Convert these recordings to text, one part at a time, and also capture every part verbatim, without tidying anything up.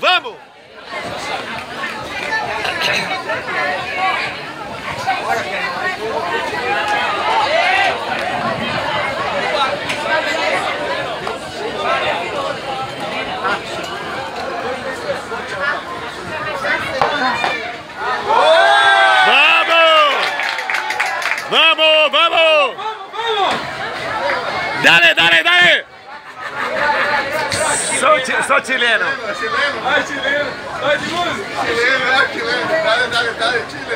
vamos! ¡Vamos, vamos! ¡Dale, dale, dale! Soy, chi soy chileno. Vai, chileno! Vai de música! Chileno, é chileno. Dale, dale, dale, Chile.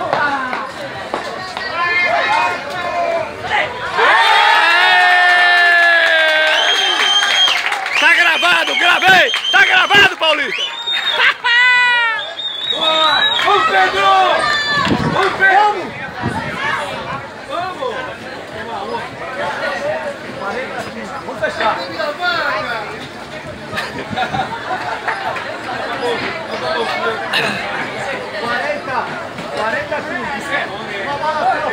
Tá gravado, gravei! Tá gravado, Paulista! Vamos, Pedro! Vamos, Pedro! Vamos! Vamos fechar! quarenta, quarenta quinze. Uma bola pela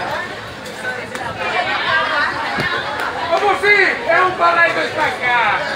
Vamos, filho! É um pra lá e dois pra cá!